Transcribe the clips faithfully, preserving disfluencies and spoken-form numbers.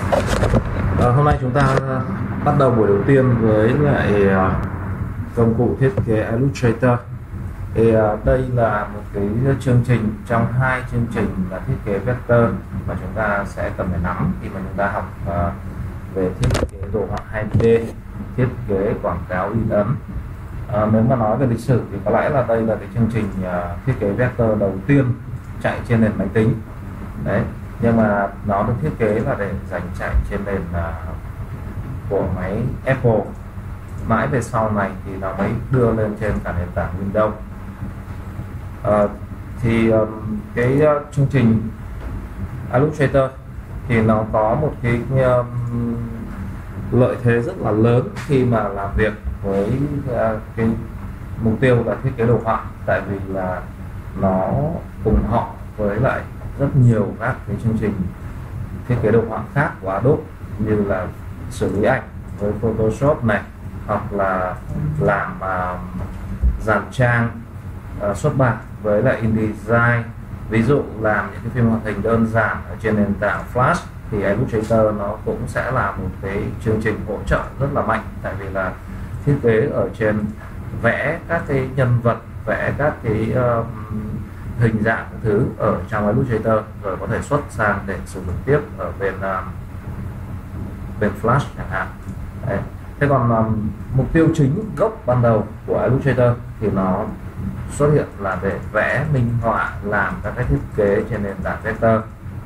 À, hôm nay chúng ta bắt đầu buổi đầu tiên với lại uh, công cụ thiết kế Illustrator. Thì uh, đây là một cái chương trình trong hai chương trình là thiết kế vector mà chúng ta sẽ cần phải nắm khi mà chúng ta học uh, về thiết kế đồ họa hai D, thiết kế quảng cáo in ấn. Uh, nếu mà nói về lịch sử thì có lẽ là đây là cái chương trình uh, thiết kế vector đầu tiên chạy trên nền máy tính. Đấy, nhưng mà nó được thiết kế là để dành chạy trên nền uh, của máy Apple. Mãi về sau này thì nó mới đưa lên trên cả nền tảng Windows. Uh, thì um, cái uh, chương trình Illustrator thì nó có một cái um, lợi thế rất là lớn khi mà làm việc với uh, cái mục tiêu là thiết kế đồ họa, tại vì là nó cùng họ với lại rất nhiều các cái chương trình thiết kế đồ họa khác của Adobe, như là xử lý ảnh với Photoshop này, hoặc là làm uh, dàn trang, uh, xuất bản với lại InDesign. Ví dụ làm những cái phim hoạt hình đơn giản ở trên nền tảng Flash thì Illustrator nó cũng sẽ là một cái chương trình hỗ trợ rất là mạnh, tại vì là thiết kế ở trên vẽ các cái nhân vật, vẽ các cái uh, hình dạng các thứ ở trong Illustrator rồi có thể xuất sang để sử dụng tiếp ở bên uh, bên Flash chẳng hạn. Đấy. Thế còn um, mục tiêu chính gốc ban đầu của Illustrator thì nó xuất hiện là để vẽ minh họa, làm các cái thiết kế trên nền tảng vector.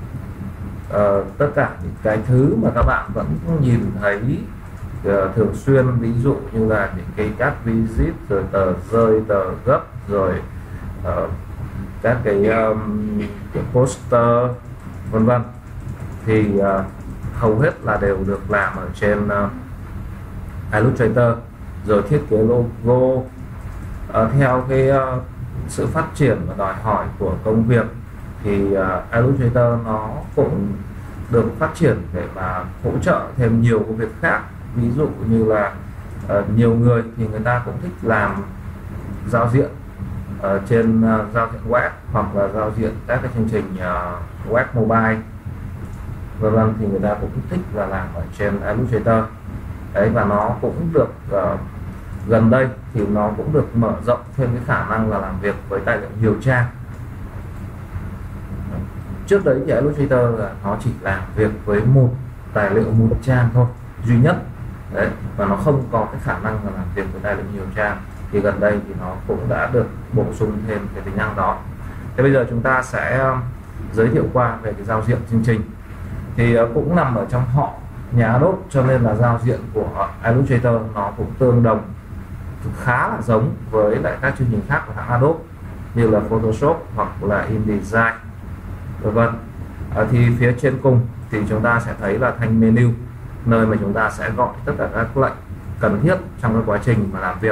Uh, tất cả những cái thứ mà các bạn vẫn nhìn thấy uh, thường xuyên, ví dụ như là những cái các visit, rồi tờ rơi, tờ gấp, rồi uh, các cái, um, cái poster vân vân, thì uh, hầu hết là đều được làm ở trên uh, Illustrator. Rồi thiết kế logo uh, theo cái uh, sự phát triển và đòi hỏi của công việc thì uh, Illustrator nó cũng được phát triển để mà hỗ trợ thêm nhiều công việc khác. Ví dụ như là uh, nhiều người thì người ta cũng thích làm giao diện ở trên uh, giao diện web, hoặc là giao diện các cái chương trình uh, web mobile vân vân, thì người ta cũng thích là làm ở trên Illustrator. Đấy, và nó cũng được uh, gần đây thì nó cũng được mở rộng thêm cái khả năng là làm việc với tài liệu nhiều trang. Trước đấy thì Illustrator là nó chỉ làm việc với một tài liệu một trang thôi, duy nhất. Đấy, và nó không có cái khả năng là làm việc với tài liệu nhiều trang. Thì gần đây thì nó cũng đã được bổ sung thêm cái tính năng đó. Thế bây giờ chúng ta sẽ giới thiệu qua về cái giao diện chương trình. Thì cũng nằm ở trong họ nhà Adobe, cho nên là giao diện của Illustrator nó cũng tương đồng, khá là giống với lại các chương trình khác của hãng Adobe như là Photoshop hoặc là InDesign vân vân. À, thì phía trên cùng thì chúng ta sẽ thấy là thanh menu, nơi mà chúng ta sẽ gọi tất cả các lệnh cần thiết trong cái quá trình mà làm việc.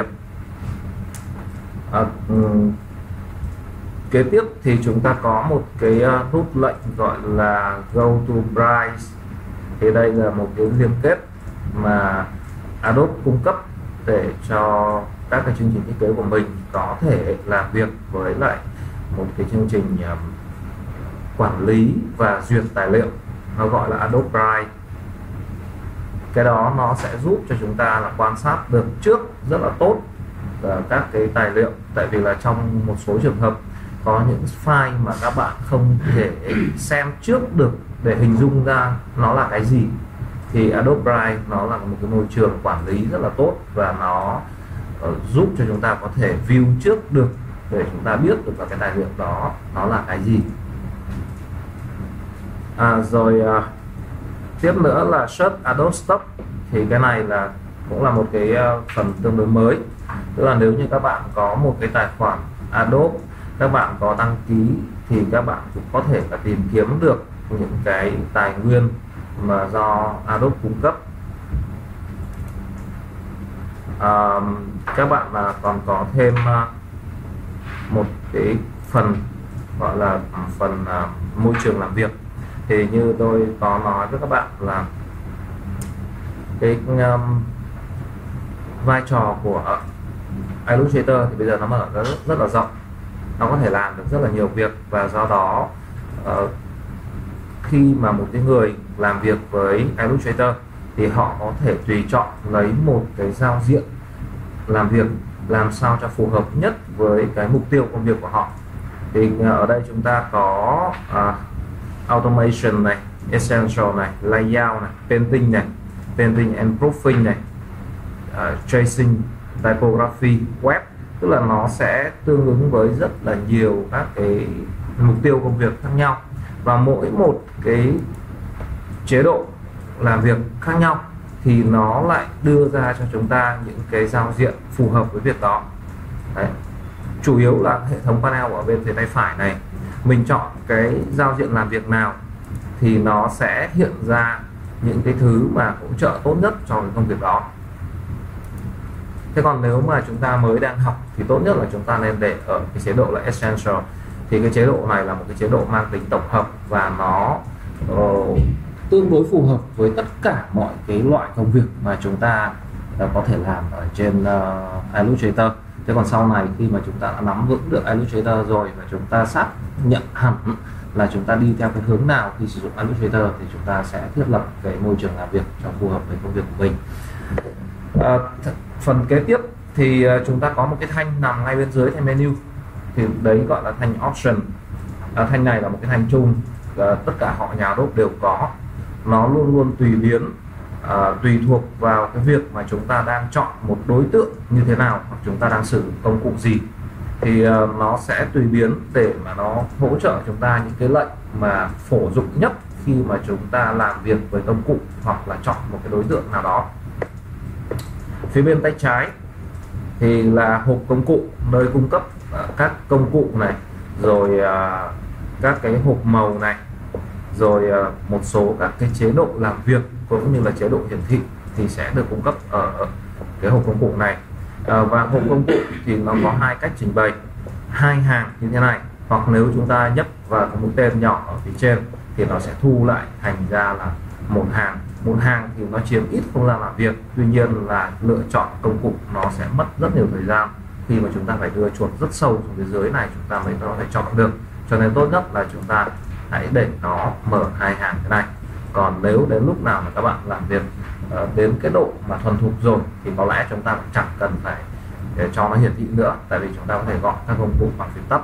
À, um, kế tiếp thì chúng ta có một cái uh, nút lệnh gọi là Go to Browse. Thì đây là một cái liên kết mà Adobe cung cấp để cho các cái chương trình thiết kế của mình có thể làm việc với lại một cái chương trình um, quản lý và duyệt tài liệu, nó gọi là Adobe Browse. Cái đó nó sẽ giúp cho chúng ta là quan sát được trước rất là tốt uh, các cái tài liệu, tại vì là trong một số trường hợp có những file mà các bạn không thể xem trước được để hình dung ra nó là cái gì, thì Adobe Browse nó là một cái môi trường quản lý rất là tốt, và nó uh, giúp cho chúng ta có thể view trước được để chúng ta biết được là cái tài liệu đó nó là cái gì. À, rồi uh, tiếp nữa là Search Adobe Stock. Thì cái này là cũng là một cái uh, phần tương đối mới, tức là nếu như các bạn có một cái tài khoản Adobe, các bạn có đăng ký thì các bạn cũng có thể là tìm kiếm được những cái tài nguyên mà do Adobe cung cấp. À, các bạn là còn có thêm uh, một cái phần gọi là phần uh, môi trường làm việc. Thì như tôi có nói với các bạn là cái um, vai trò của Illustrator thì bây giờ nó mở ra rất, rất là rộng, nó có thể làm được rất là nhiều việc, và do đó uh, khi mà một cái người làm việc với Illustrator thì họ có thể tùy chọn lấy một cái giao diện làm việc làm sao cho phù hợp nhất với cái mục tiêu công việc của họ. Thì ở đây chúng ta có uh, automation này, essential này, layout này, painting này, painting and proofing này, uh, tracing, typography, web, tức là nó sẽ tương ứng với rất là nhiều các cái mục tiêu công việc khác nhau, và mỗi một cái chế độ làm việc khác nhau thì nó lại đưa ra cho chúng ta những cái giao diện phù hợp với việc đó. Đấy. Chủ yếu là hệ thống panel ở bên phía tay phải này, mình chọn cái giao diện làm việc nào thì nó sẽ hiện ra những cái thứ mà hỗ trợ tốt nhất cho cái công việc đó. Thế còn nếu mà chúng ta mới đang học thì tốt nhất là chúng ta nên để ở cái chế độ là Essential. Thì cái chế độ này là một cái chế độ mang tính tổng hợp và nó uh, tương đối phù hợp với tất cả mọi cái loại công việc mà chúng ta uh, có thể làm ở trên uh, Illustrator. Thế còn sau này khi mà chúng ta đã nắm vững được Illustrator rồi và chúng ta xác nhận hẳn là chúng ta đi theo cái hướng nào khi sử dụng Illustrator thì chúng ta sẽ thiết lập cái môi trường làm việc cho phù hợp với công việc của mình. À, phần kế tiếp thì chúng ta có một cái thanh nằm ngay bên dưới thanh menu, thì đấy gọi là thanh option. À, thanh này là một cái thanh chung, à, tất cả họ nhà Adobe đều có, nó luôn luôn tùy biến, à, tùy thuộc vào cái việc mà chúng ta đang chọn một đối tượng như thế nào hoặc chúng ta đang sử dụng công cụ gì thì à, nó sẽ tùy biến để mà nó hỗ trợ chúng ta những cái lệnh mà phổ dụng nhất khi mà chúng ta làm việc với công cụ hoặc là chọn một cái đối tượng nào đó. Phía bên tay trái thì là hộp công cụ, nơi cung cấp uh, các công cụ này, rồi uh, các cái hộp màu này, rồi uh, một số các cái chế độ làm việc cũng như là chế độ hiển thị thì sẽ được cung cấp ở cái hộp công cụ này. Uh, và hộp công cụ thì nó có hai cách trình bày, hai hàng như thế này, hoặc nếu chúng ta nhấp vào cái mũi tên nhỏ ở phía trên thì nó sẽ thu lại thành ra là một hàng. Một hàng thì nó chiếm ít không gian làm việc, tuy nhiên là lựa chọn công cụ nó sẽ mất rất nhiều thời gian khi mà chúng ta phải đưa chuột rất sâu xuống phía dưới này chúng ta mới có thể chọn được. Cho nên tốt nhất là chúng ta hãy để nó mở hai hàng thế này. Còn nếu đến lúc nào mà các bạn làm việc uh, đến cái độ mà thuần thục rồi thì có lẽ chúng ta cũng chẳng cần phải để cho nó hiển thị nữa, tại vì chúng ta có thể gọi các công cụ bằng phím tắt.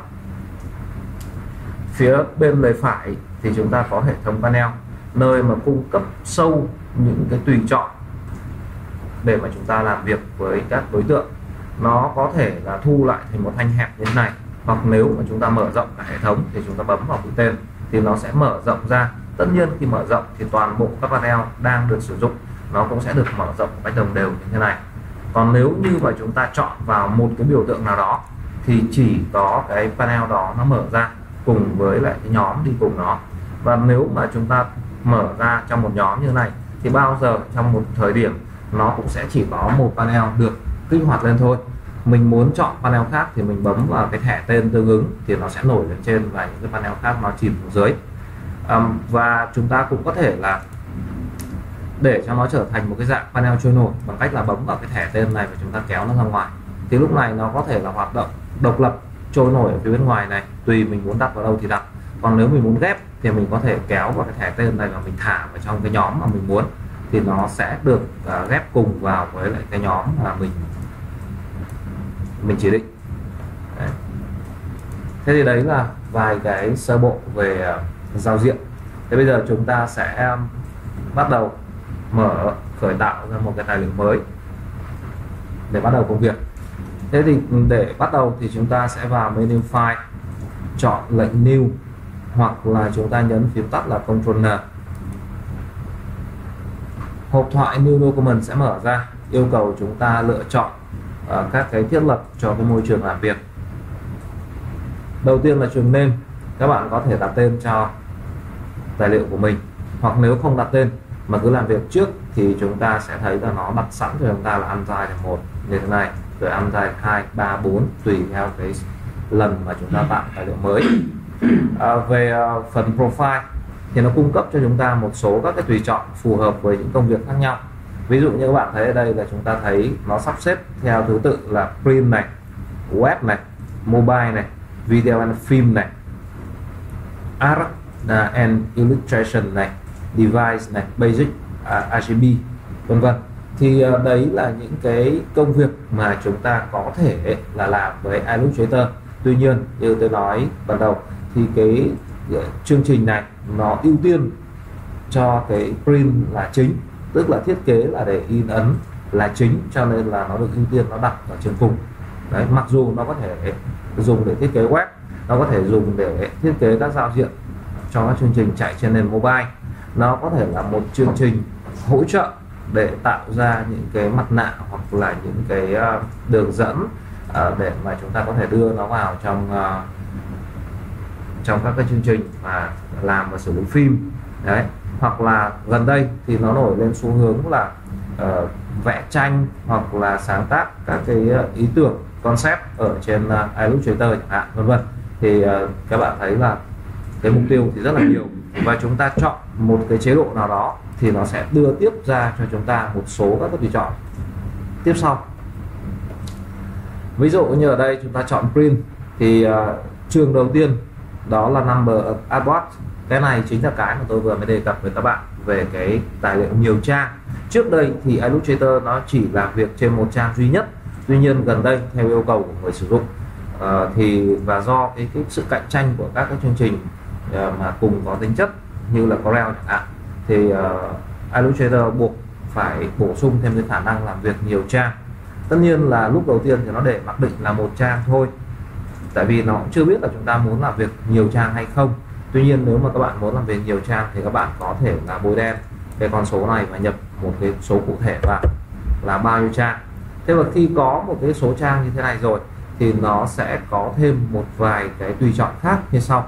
Phía bên lề phải thì chúng ta có hệ thống panel, nơi mà cung cấp sâu những cái tùy chọn để mà chúng ta làm việc với các đối tượng. Nó có thể là thu lại thành một thanh hẹp như thế này, hoặc nếu mà chúng ta mở rộng cả hệ thống thì chúng ta bấm vào mũi tên thì nó sẽ mở rộng ra. Tất nhiên khi mở rộng thì toàn bộ các panel đang được sử dụng nó cũng sẽ được mở rộng một cách đồng đều như thế này. Còn nếu như mà chúng ta chọn vào một cái biểu tượng nào đó thì chỉ có cái panel đó nó mở ra cùng với lại cái nhóm đi cùng nó. Và nếu mà chúng ta mở ra trong một nhóm như thế này thì bao giờ trong một thời điểm nó cũng sẽ chỉ có một panel được kích hoạt lên thôi. Mình muốn chọn panel khác thì mình bấm vào cái thẻ tên tương ứng thì nó sẽ nổi lên trên và những cái panel khác nó chìm xuống dưới. Um, và chúng ta cũng có thể là để cho nó trở thành một cái dạng panel trôi nổi bằng cách là bấm vào cái thẻ tên này và chúng ta kéo nó ra ngoài. Thì lúc này nó có thể là hoạt động độc lập trôi nổi ở phía bên ngoài này, tùy mình muốn đặt vào đâu thì đặt. Còn nếu mình muốn ghép thì mình có thể kéo vào cái thẻ tên này và mình thả vào trong cái nhóm mà mình muốn thì nó sẽ được uh, ghép cùng vào với lại cái nhóm mà mình mình chỉ định. Đấy. Thế thì đấy là vài cái sơ bộ về uh, giao diện. Thế bây giờ chúng ta sẽ um, bắt đầu mở khởi tạo ra một cái tài liệu mới để bắt đầu công việc. Thế thì để bắt đầu thì chúng ta sẽ vào menu file, chọn lệnh new hoặc là chúng ta nhấn phím tắt là Ctrl N. Hộp thoại New Document sẽ mở ra, yêu cầu chúng ta lựa chọn uh, các cái thiết lập cho cái môi trường làm việc. Đầu tiên là trường name, các bạn có thể đặt tên cho tài liệu của mình, hoặc nếu không đặt tên mà cứ làm việc trước thì chúng ta sẽ thấy là nó đặt sẵn cho chúng ta là unsigned một như thế này, rồi unsigned hai, ba, bốn tùy theo cái lần mà chúng ta tạo tài liệu mới. À, về uh, phần profile thì nó cung cấp cho chúng ta một số các cái tùy chọn phù hợp với những công việc khác nhau. Ví dụ như các bạn thấy ở đây là chúng ta thấy nó sắp xếp theo thứ tự là print này, web này, mobile này, video and film này, art uh, and illustration này, device này, basic uh, R G B vân vân. Thì uh, đấy là những cái công việc mà chúng ta có thể là làm với Illustrator. Tuy nhiên như tôi nói ban đầu thì cái uh, chương trình này nó ưu tiên cho cái print là chính, tức là thiết kế là để in ấn là chính, cho nên là nó được ưu tiên, nó đặt ở trên cùng. Đấy, mặc dù nó có thể dùng để thiết kế web, nó có thể dùng để thiết kế các giao diện cho các chương trình chạy trên nền mobile, nó có thể là một chương trình hỗ trợ để tạo ra những cái mặt nạ hoặc là những cái đường dẫn để mà chúng ta có thể đưa nó vào trong trong các cái chương trình mà làm và xử lý phim. Đấy, hoặc là gần đây thì nó nổi lên xu hướng là uh, vẽ tranh hoặc là sáng tác các cái ý tưởng concept ở trên uh, Illustrator chẳng hạn vân vân. Thì uh, các bạn thấy là cái mục tiêu thì rất là nhiều, và chúng ta chọn một cái chế độ nào đó thì nó sẽ đưa tiếp ra cho chúng ta một số các cái tùy chọn tiếp sau. Ví dụ như ở đây chúng ta chọn print thì uh, trường đầu tiên đó là number of artboard. Cái này chính là cái mà tôi vừa mới đề cập với các bạn về cái tài liệu nhiều trang. Trước đây thì Illustrator nó chỉ làm việc trên một trang duy nhất. Tuy nhiên gần đây theo yêu cầu của người sử dụng uh, thì và do cái, cái sự cạnh tranh của các cái chương trình uh, mà cùng có tính chất như là Corel chẳng hạn, thì uh, Illustrator buộc phải bổ sung thêm cái khả năng làm việc nhiều trang. Tất nhiên là lúc đầu tiên thì nó để mặc định là một trang thôi, tại vì nó cũng chưa biết là chúng ta muốn làm việc nhiều trang hay không. Tuy nhiên nếu mà các bạn muốn làm việc nhiều trang thì các bạn có thể là bôi đen cái con số này và nhập một cái số cụ thể vào là bao nhiêu trang. Thế mà khi có một cái số trang như thế này rồi thì nó sẽ có thêm một vài cái tùy chọn khác như sau.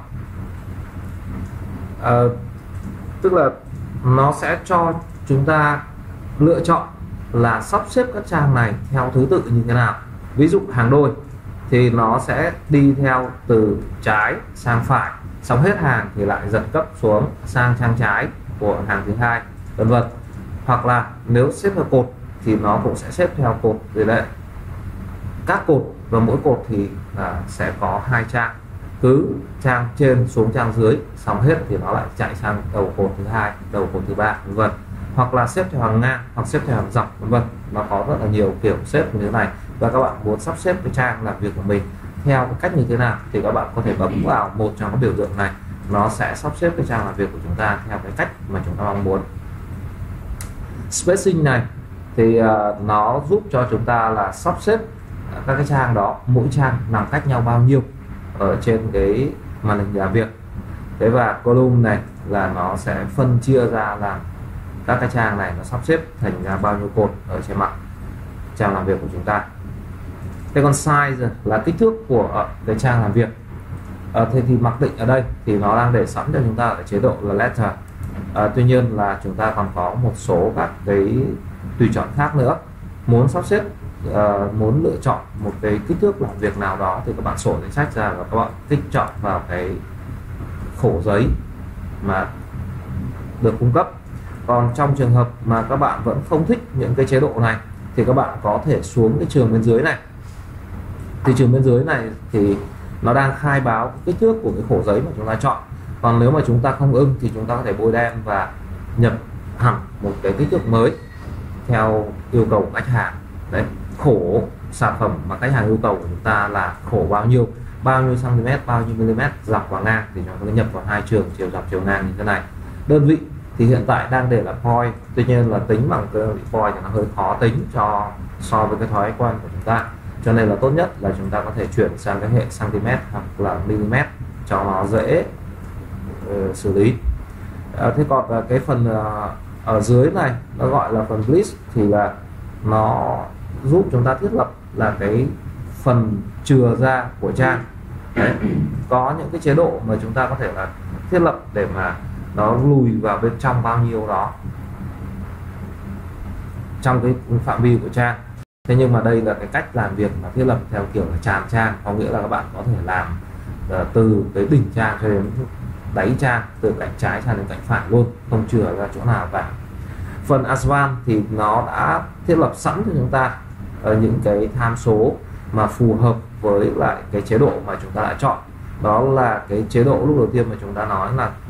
À, tức là nó sẽ cho chúng ta lựa chọn là sắp xếp các trang này theo thứ tự như thế nào. Ví dụ hàng đôi thì nó sẽ đi theo từ trái sang phải, xong hết hàng thì lại giật cấp xuống sang trang trái của hàng thứ hai vân vân. Hoặc là nếu xếp theo cột thì nó cũng sẽ xếp theo cột tỷ lệ các cột, và mỗi cột thì là sẽ có hai trang, cứ trang trên xuống trang dưới, xong hết thì nó lại chạy sang đầu cột thứ hai, đầu cột thứ ba vân vân. Hoặc là xếp theo hàng ngang hoặc xếp theo hàng dọc vân vân. Nó có rất là nhiều kiểu xếp như thế này, và các bạn muốn sắp xếp cái trang làm việc của mình theo cái cách như thế nào thì các bạn có thể bấm vào một trong các biểu tượng này, nó sẽ sắp xếp cái trang làm việc của chúng ta theo cái cách mà chúng ta mong muốn. Spacing này thì uh, nó giúp cho chúng ta là sắp xếp các cái trang đó, mỗi trang nằm cách nhau bao nhiêu ở trên cái màn hình làm việc. Thế và column này là nó sẽ phân chia ra làm các cái trang này nó sắp xếp thành ra bao nhiêu cột ở trên mặt trang làm việc của chúng ta. Thế còn size là kích thước của cái trang làm việc. À, thế thì mặc định ở đây thì nó đang để sẵn cho chúng ta ở chế độ là letter. À, tuy nhiên là chúng ta còn có một số các cái tùy chọn khác nữa. Muốn sắp xếp, uh, muốn lựa chọn một cái kích thước làm việc nào đó thì các bạn sổ danh sách ra và các bạn tích chọn vào cái khổ giấy mà được cung cấp. Còn trong trường hợp mà các bạn vẫn không thích những cái chế độ này thì các bạn có thể xuống cái trường bên dưới này. Thì trường bên dưới này thì nó đang khai báo kích thước của cái khổ giấy mà chúng ta chọn. Còn nếu mà chúng ta không ưng thì chúng ta có thể bôi đen và nhập hẳn một cái kích thước mới theo yêu cầu của khách hàng. Đấy, khổ sản phẩm mà khách hàng yêu cầu của chúng ta là khổ bao nhiêu, bao nhiêu cm, bao nhiêu mm dọc và ngang, thì chúng ta nhập vào hai trường chiều dọc chiều ngang như thế này. Đơn vị thì hiện tại đang để là point, tuy nhiên là tính bằng cái đơn vị point thì nó hơi khó tính cho so với cái thói quen của chúng ta, cho nên là tốt nhất là chúng ta có thể chuyển sang cái hệ cm hoặc là mm cho nó dễ uh, xử lý. Uh, thế còn uh, cái phần uh, ở dưới này nó gọi là phần list thì là nó giúp chúng ta thiết lập là cái phần chừa ra của trang. Đấy, có những cái chế độ mà chúng ta có thể là thiết lập để mà nó lùi vào bên trong bao nhiêu đó trong cái phạm vi của trang. Thế nhưng mà đây là cái cách làm việc mà thiết lập theo kiểu là tràn trang, có nghĩa là các bạn có thể làm uh, từ cái đỉnh trang cho đến đáy trang, từ cạnh trái sang đến cạnh phải luôn, không chừa ra chỗ nào cả. Phần Advanced thì nó đã thiết lập sẵn cho chúng ta uh, những cái tham số mà phù hợp với lại cái chế độ mà chúng ta đã chọn. Đó là cái chế độ lúc đầu tiên mà chúng ta nói là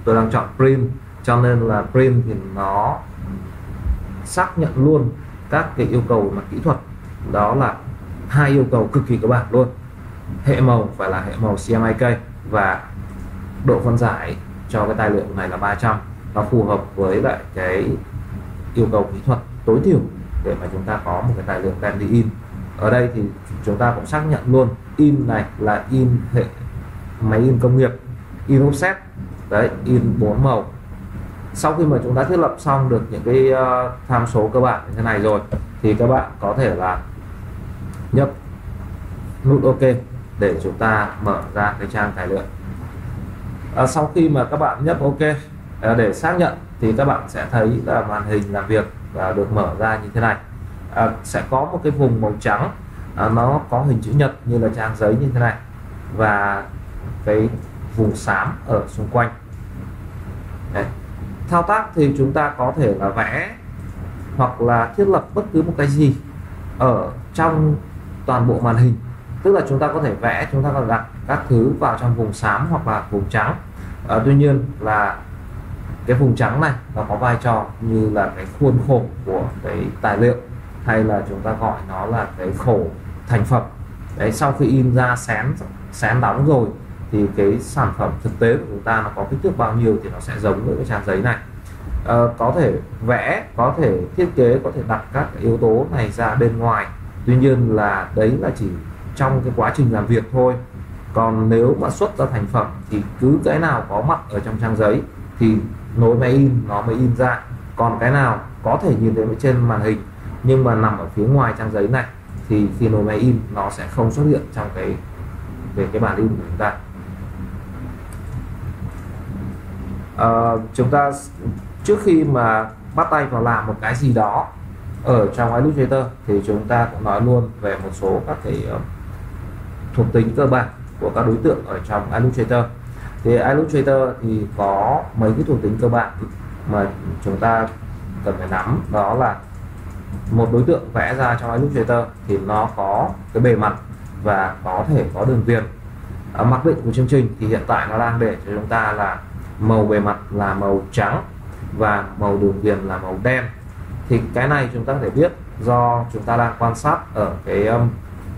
tôi đang chọn print, cho nên là print thì nó xác nhận luôn các cái yêu cầu mà kỹ thuật, đó là hai yêu cầu cực kỳ cơ bản luôn. Hệ màu phải là hệ màu xê em i ca và độ phân giải cho cái tài liệu này là ba trăm, nó phù hợp với lại cái yêu cầu kỹ thuật tối thiểu để mà chúng ta có một cái tài liệu đem đi in. Ở đây thì chúng ta cũng xác nhận luôn in này là in hệ máy in công nghiệp, in offset đấy, in bốn màu. Sau khi mà chúng ta thiết lập xong được những cái uh, tham số cơ bản như thế này rồi thì các bạn có thể là nhấp nút OK để chúng ta mở ra cái trang tài liệu. À, sau khi mà các bạn nhấp OK à, để xác nhận thì các bạn sẽ thấy là màn hình làm việc và được mở ra như thế này. À, sẽ có một cái vùng màu trắng, à, nó có hình chữ nhật như là trang giấy như thế này, và cái vùng xám ở xung quanh. Đấy. Thao tác thì chúng ta có thể là vẽ hoặc là thiết lập bất cứ một cái gì ở trong toàn bộ màn hình, tức là chúng ta có thể vẽ, chúng ta có thể đặt các thứ vào trong vùng xám hoặc là vùng trắng. À, tuy nhiên là cái vùng trắng này nó có vai trò như là cái khuôn khổ của cái tài liệu, hay là chúng ta gọi nó là cái khổ thành phẩm. Đấy, sau khi in ra xén xén đóng rồi thì cái sản phẩm thực tế của chúng ta nó có kích thước bao nhiêu thì nó sẽ giống với cái trang giấy này. À, có thể vẽ, có thể thiết kế, có thể đặt các cái yếu tố này ra bên ngoài. Tuy nhiên là đấy là chỉ trong cái quá trình làm việc thôi. Còn nếu mà xuất ra thành phẩm thì cứ cái nào có mặt ở trong trang giấy thì nối máy in nó mới in ra. Còn cái nào có thể nhìn thấy trên màn hình nhưng mà nằm ở phía ngoài trang giấy này thì khi nối máy in nó sẽ không xuất hiện trong cái về cái bản in của chúng ta. À, chúng ta trước khi mà bắt tay vào làm một cái gì đó ở trong Illustrator thì chúng ta cũng nói luôn về một số các cái uh, thuộc tính cơ bản của các đối tượng ở trong Illustrator. Thì Illustrator thì có mấy cái thuộc tính cơ bản mà chúng ta cần phải nắm, đó là một đối tượng vẽ ra trong Illustrator thì nó có cái bề mặt và có thể có đường viền. Ở mặc định của chương trình thì hiện tại nó đang để cho chúng ta là màu bề mặt là màu trắng và màu đường viền là màu đen. Thì cái này chúng ta có thể biết do chúng ta đang quan sát ở cái um,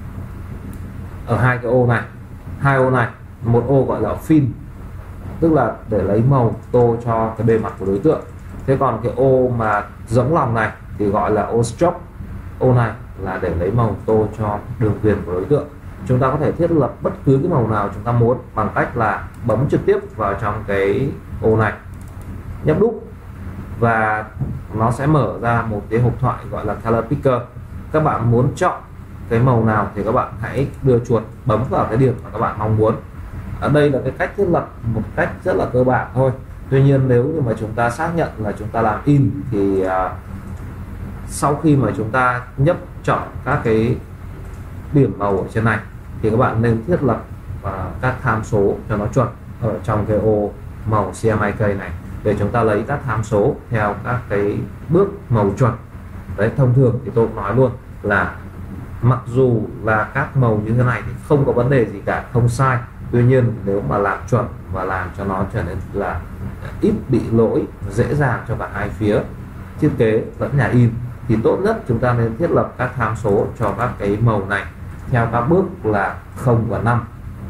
ở hai cái ô này, hai ô này, một ô gọi là fill, tức là để lấy màu tô cho cái bề mặt của đối tượng. Thế còn cái ô mà giống lòng này thì gọi là ô stroke, ô này là để lấy màu tô cho đường viền của đối tượng. Chúng ta có thể thiết lập bất cứ cái màu nào chúng ta muốn bằng cách là bấm trực tiếp vào trong cái ô này, nhấp đúp và nó sẽ mở ra một cái hộp thoại gọi là color picker. Các bạn muốn chọn cái màu nào thì các bạn hãy đưa chuột bấm vào cái điểm mà các bạn mong muốn. Ở đây là cái cách thiết lập một cách rất là cơ bản thôi. Tuy nhiên nếu như mà chúng ta xác nhận là chúng ta làm in thì uh, sau khi mà chúng ta nhấp chọn các cái điểm màu ở trên này thì các bạn nên thiết lập uh, các tham số cho nó chuẩn ở trong cái ô màu xê em i ca này để chúng ta lấy các tham số theo các cái bước màu chuẩn. Đấy, thông thường thì tôi cũng nói luôn là mặc dù là các màu như thế này thì không có vấn đề gì cả, không sai. Tuy nhiên nếu mà làm chuẩn và làm cho nó trở nên là ít bị lỗi, dễ dàng cho cả hai phía thiết kế lẫn nhà in thì tốt nhất chúng ta nên thiết lập các tham số cho các cái màu này theo các bước là không và năm.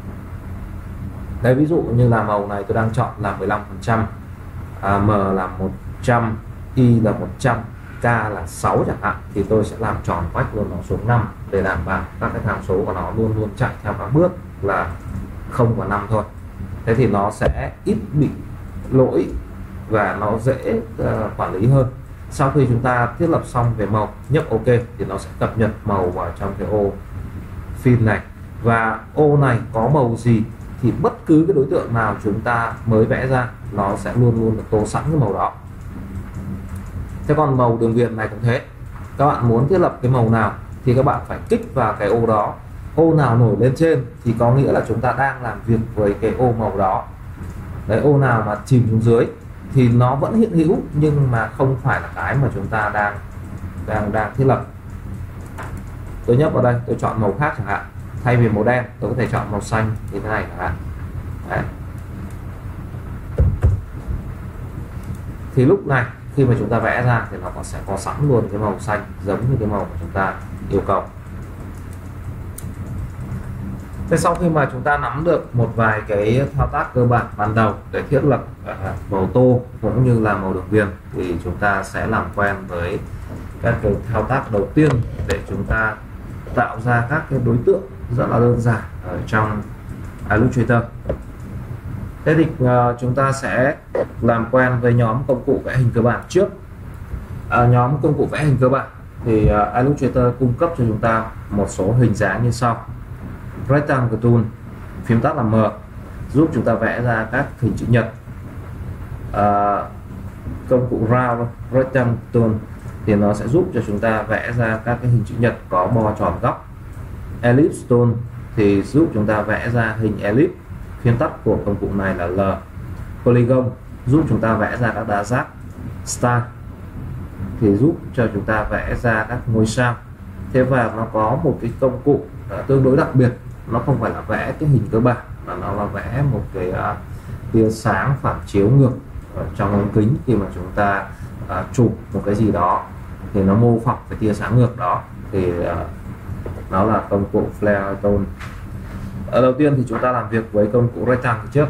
Đây, ví dụ như là màu này tôi đang chọn là mười lăm phần trăm, à, M là một trăm, Y là một trăm, K là sáu chẳng hạn, thì tôi sẽ làm tròn vách luôn nó xuống năm để đảm bảo các cái tham số của nó luôn luôn chạy theo các bước là không và năm thôi. Thế thì nó sẽ ít bị lỗi và nó dễ uh, quản lý hơn. Sau khi chúng ta thiết lập xong về màu, nhấp OK thì nó sẽ cập nhật màu vào trong cái ô fill này, và ô này có màu gì thì bất cứ cái đối tượng nào chúng ta mới vẽ ra nó sẽ luôn luôn được tô sẵn cái màu đó. Thế còn màu đường viền này cũng thế, các bạn muốn thiết lập cái màu nào thì các bạn phải kích vào cái ô đó. Ô nào nổi lên trên thì có nghĩa là chúng ta đang làm việc với cái ô màu đó. Đấy, ô nào mà chìm xuống dưới thì nó vẫn hiện hữu nhưng mà không phải là cái mà chúng ta đang đang đang thiết lập. Tôi nhấp vào đây, tôi chọn màu khác chẳng hạn, thay vì màu đen tôi có thể chọn màu xanh như thế này chẳng hạn. Đấy. thì lúc này khi mà chúng ta vẽ ra thì nó có sẽ có sẵn luôn cái màu xanh giống như cái màu mà chúng ta yêu cầu. Thế sau khi mà chúng ta nắm được một vài cái thao tác cơ bản ban đầu để thiết lập uh, màu tô cũng như là màu đường viền, thì chúng ta sẽ làm quen với các cái thao tác đầu tiên để chúng ta tạo ra các cái đối tượng rất là đơn giản ở trong Illustrator. Thế thì uh, chúng ta sẽ làm quen với nhóm công cụ vẽ hình cơ bản trước. Uh, nhóm công cụ vẽ hình cơ bản thì uh, Illustrator cung cấp cho chúng ta một số hình dáng như sau. Rectangle Tool, phím tắt là M, giúp chúng ta vẽ ra các hình chữ nhật. Uh, công cụ Round Rectangle Tool thì nó sẽ giúp cho chúng ta vẽ ra các cái hình chữ nhật có bo tròn góc. Ellipse Tool thì giúp chúng ta vẽ ra hình ellipse, phím tắt của công cụ này là L. Polygon giúp chúng ta vẽ ra các đá giác. Star thì giúp cho chúng ta vẽ ra các ngôi sao. Thế và nó có một cái công cụ uh, tương đối đặc biệt, nó không phải là vẽ cái hình cơ bản mà nó là vẽ một cái uh, tia sáng phản chiếu ngược ở trong ống kính. Khi mà chúng ta uh, chụp một cái gì đó thì nó mô phỏng cái tia sáng ngược đó, thì uh, nó là công cụ Flare Tool. Ở đầu tiên thì chúng ta làm việc với công cụ Rectangle trước.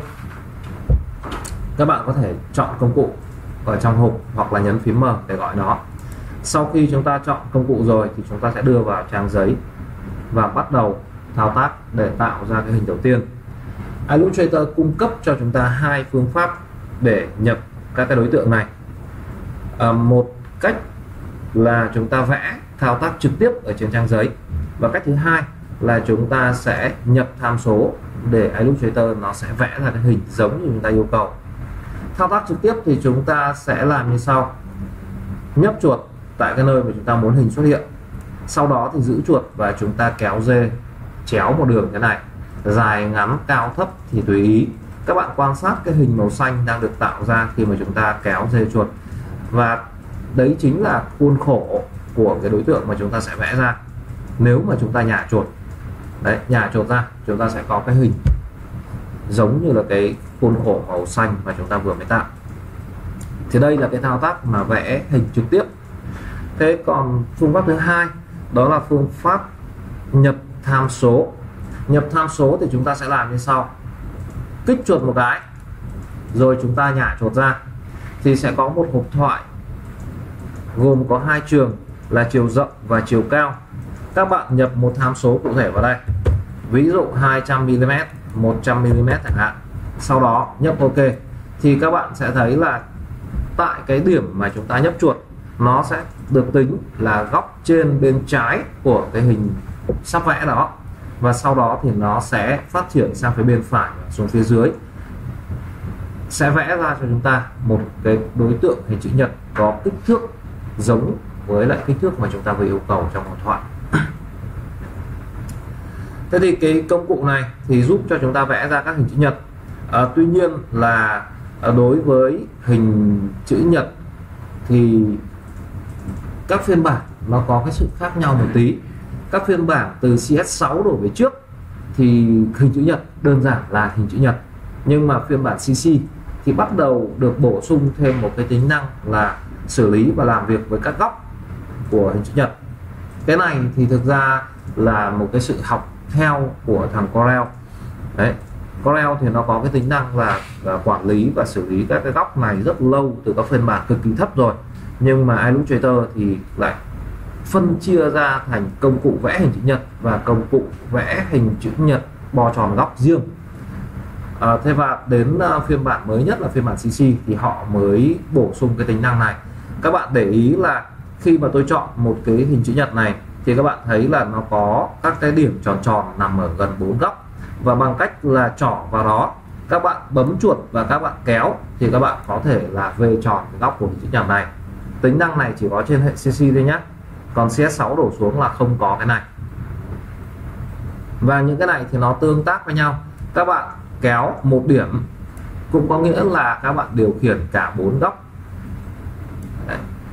Các bạn có thể chọn công cụ ở trong hộp hoặc là nhấn phím M để gọi nó. Sau khi chúng ta chọn công cụ rồi thì chúng ta sẽ đưa vào trang giấy và bắt đầu thao tác để tạo ra cái hình đầu tiên. Illustrator cung cấp cho chúng ta hai phương pháp để nhập các cái đối tượng này. À, một cách là chúng ta vẽ thao tác trực tiếp ở trên trang giấy, và cách thứ hai là chúng ta sẽ nhập tham số để Illustrator nó sẽ vẽ ra cái hình giống như chúng ta yêu cầu. Thao tác trực tiếp thì chúng ta sẽ làm như sau: nhấp chuột tại cái nơi mà chúng ta muốn hình xuất hiện, sau đó thì giữ chuột và chúng ta kéo dê chéo một đường thế này, dài ngắn cao thấp thì tùy ý. Các bạn quan sát cái hình màu xanh đang được tạo ra khi mà chúng ta kéo dê chuột, và đấy chính là khuôn khổ của cái đối tượng mà chúng ta sẽ vẽ ra. Nếu mà chúng ta nhả chuột, đấy, nhả chuột ra, chúng ta sẽ có cái hình giống như là cái khuôn khổ màu xanh mà chúng ta vừa mới tạo. Thì đây là cái thao tác mà vẽ hình trực tiếp. Thế còn phương pháp thứ hai đó là phương pháp nhập tham số. Nhập tham số thì chúng ta sẽ làm như sau: kích chuột một cái rồi chúng ta nhả chuột ra thì sẽ có một hộp thoại gồm có hai trường là chiều rộng và chiều cao. Các bạn nhập một tham số cụ thể vào đây, ví dụ hai trăm mi li mét, một trăm mi li mét chẳng hạn, sau đó nhấp OK thì các bạn sẽ thấy là tại cái điểm mà chúng ta nhấp chuột nó sẽ được tính là góc trên bên trái của cái hình sắp vẽ đó, và sau đó thì nó sẽ phát triển sang phía bên phải xuống phía dưới, sẽ vẽ ra cho chúng ta một cái đối tượng hình chữ nhật có kích thước giống với lại kích thước mà chúng ta vừa yêu cầu trong hội thoại. Thế thì cái công cụ này thì giúp cho chúng ta vẽ ra các hình chữ nhật. À, tuy nhiên là đối với hình chữ nhật thì các phiên bản nó có cái sự khác nhau một tí. Các phiên bản từ C S sáu đổ về trước thì hình chữ nhật đơn giản là hình chữ nhật, nhưng mà phiên bản C C thì bắt đầu được bổ sung thêm một cái tính năng là xử lý và làm việc với các góc của hình chữ nhật. Cái này thì thực ra là một cái sự học theo của thằng Corel. Đấy, Corel thì nó có cái tính năng là, là quản lý và xử lý các cái góc này rất lâu từ các phiên bản cực kỳ thấp rồi, nhưng mà Illustrator thì lại phân chia ra thành công cụ vẽ hình chữ nhật và công cụ vẽ hình chữ nhật bo tròn góc riêng. À, thế và đến uh, phiên bản mới nhất là phiên bản C C thì họ mới bổ sung cái tính năng này. Các bạn để ý là khi mà tôi chọn một cái hình chữ nhật này thì các bạn thấy là nó có các cái điểm tròn tròn nằm ở gần bốn góc, và bằng cách là trỏ vào đó, các bạn bấm chuột và các bạn kéo thì các bạn có thể là về tròn cái góc của hình chữ nhật này. Tính năng này chỉ có trên hệ C C thôi nhé, còn C S sáu đổ xuống là không có cái này. Và những cái này thì nó tương tác với nhau. Các bạn kéo một điểm cũng có nghĩa là các bạn điều khiển cả bốn góc. Đấy.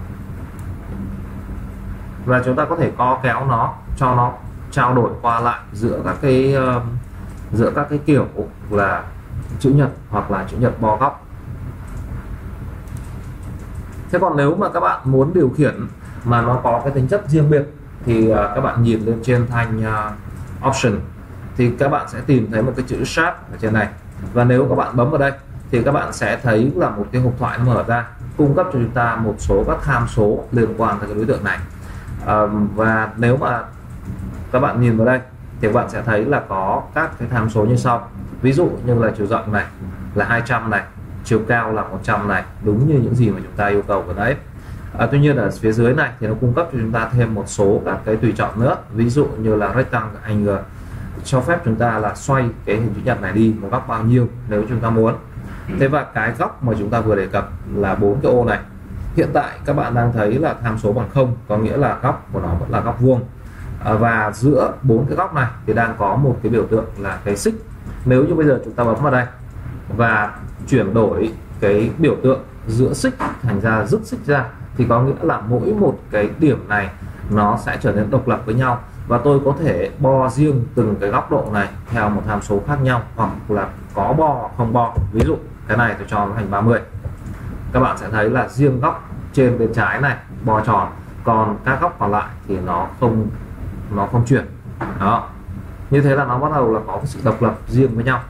Và chúng ta có thể co kéo nó cho nó trao đổi qua lại giữa các cái uh, giữa các cái kiểu là chữ nhật hoặc là chữ nhật bo góc. Thế còn nếu mà các bạn muốn điều khiển mà nó có cái tính chất riêng biệt thì uh, các bạn nhìn lên trên thanh uh, option thì các bạn sẽ tìm thấy một cái chữ chat ở trên này, và nếu các bạn bấm vào đây thì các bạn sẽ thấy là một cái hộp thoại nó mở ra, cung cấp cho chúng ta một số các tham số liên quan tới cái đối tượng này. uh, và nếu mà các bạn nhìn vào đây thì các bạn sẽ thấy là có các cái tham số như sau, ví dụ như là chiều rộng này là hai trăm này, chiều cao là một trăm này, đúng như những gì mà chúng ta yêu cầu vừa nãy. À, tuy nhiên ở phía dưới này thì nó cung cấp cho chúng ta thêm một số các cái tùy chọn nữa, ví dụ như là rectangle angle, cho phép chúng ta là xoay cái hình chữ nhật này đi một góc bao nhiêu nếu chúng ta muốn. Thế và cái góc mà chúng ta vừa đề cập là bốn cái ô này, hiện tại các bạn đang thấy là tham số bằng không, có nghĩa là góc của nó vẫn là góc vuông. À, và giữa bốn cái góc này thì đang có một cái biểu tượng là cái xích. Nếu như bây giờ chúng ta bấm vào đây và chuyển đổi cái biểu tượng giữa xích thành ra rút xích ra thì có nghĩa là mỗi một cái điểm này nó sẽ trở nên độc lập với nhau, và tôi có thể bo riêng từng cái góc độ này theo một tham số khác nhau, hoặc là có bo hoặc không bo. Ví dụ cái này tôi cho nó thành ba mươi, các bạn sẽ thấy là riêng góc trên bên trái này bo tròn, còn các góc còn lại thì nó không nó không chuyển. Đó, như thế là nó bắt đầu là có cái sự độc lập riêng với nhau.